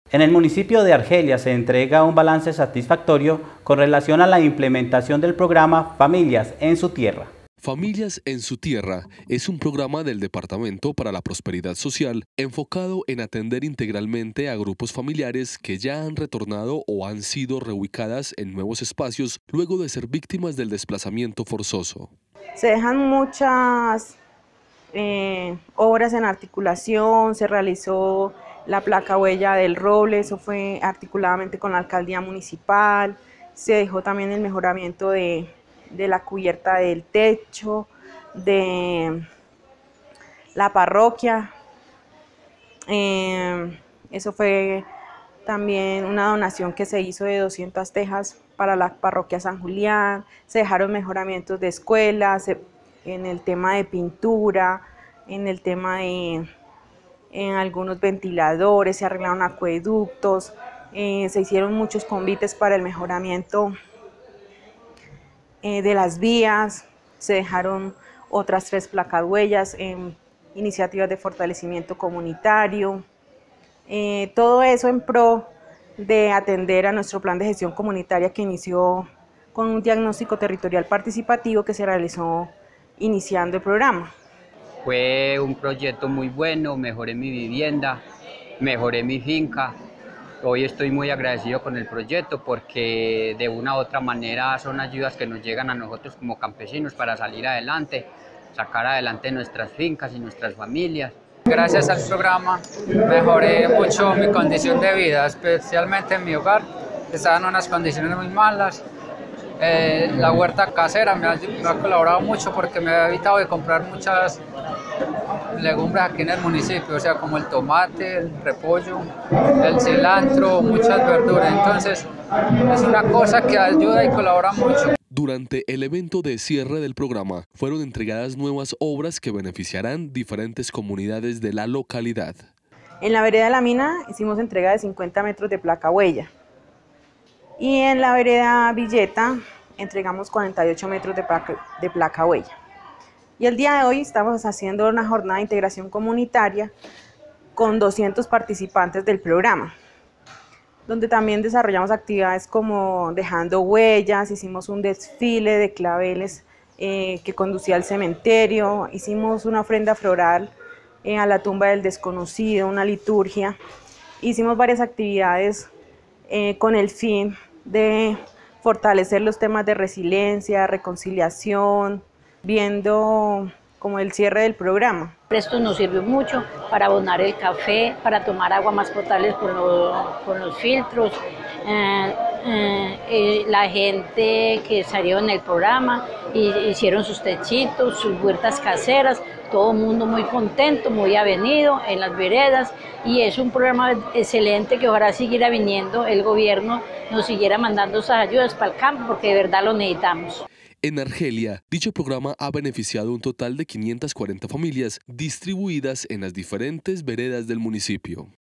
En el municipio de Argelia se entrega un balance satisfactorio con relación a la implementación del programa Familias en su Tierra. Familias en su Tierra es un programa del Departamento para la Prosperidad Social enfocado en atender integralmente a grupos familiares que ya han retornado o han sido reubicadas en nuevos espacios luego de ser víctimas del desplazamiento forzoso. Se dejan muchas obras en articulación, se realizó la placa huella del roble, eso fue articuladamente con la alcaldía municipal, se dejó también el mejoramiento de la cubierta del techo, de la parroquia, eso fue también una donación que se hizo de 200 tejas para la parroquia San Julián, se dejaron mejoramientos de escuelas, en el tema de pintura, en el tema de algunos ventiladores, se arreglaron acueductos, se hicieron muchos convites para el mejoramiento de las vías, se dejaron otras 3 placahuellas en iniciativas de fortalecimiento comunitario, todo eso en pro de atender a nuestro plan de gestión comunitaria que inició con un diagnóstico territorial participativo que se realizó iniciando el programa. Fue un proyecto muy bueno, mejoré mi vivienda, mejoré mi finca. Hoy estoy muy agradecido con el proyecto porque de una u otra manera son ayudas que nos llegan a nosotros como campesinos para salir adelante, sacar adelante nuestras fincas y nuestras familias. Gracias al programa mejoré mucho mi condición de vida, especialmente en mi hogar. Estaba en unas condiciones muy malas. La huerta casera me ha colaborado mucho porque me ha evitado de comprar muchas legumbres aquí en el municipio, o sea, como el tomate, el repollo, el cilantro, muchas verduras. Entonces, es una cosa que ayuda y colabora mucho. Durante el evento de cierre del programa, fueron entregadas nuevas obras que beneficiarán diferentes comunidades de la localidad. En la vereda de la mina hicimos entrega de 50 metros de placa huella. Y en la vereda Villeta entregamos 48 metros de placa huella. Y el día de hoy estamos haciendo una jornada de integración comunitaria con 200 participantes del programa, donde también desarrollamos actividades como dejando huellas, hicimos un desfile de claveles que conducía al cementerio, hicimos una ofrenda floral a la tumba del desconocido, una liturgia, hicimos varias actividades con el fin de fortalecer los temas de resiliencia, reconciliación, viendo como el cierre del programa. Esto nos sirvió mucho para abonar el café, para tomar agua más potable con los filtros. La gente que salió en el programa hicieron sus techitos, sus huertas caseras, todo el mundo muy contento, muy avenido en las veredas, y es un programa excelente que ojalá siguiera viniendo, el gobierno nos siguiera mandando esas ayudas para el campo porque de verdad lo necesitamos. En Argelia, dicho programa ha beneficiado un total de 540 familias distribuidas en las diferentes veredas del municipio.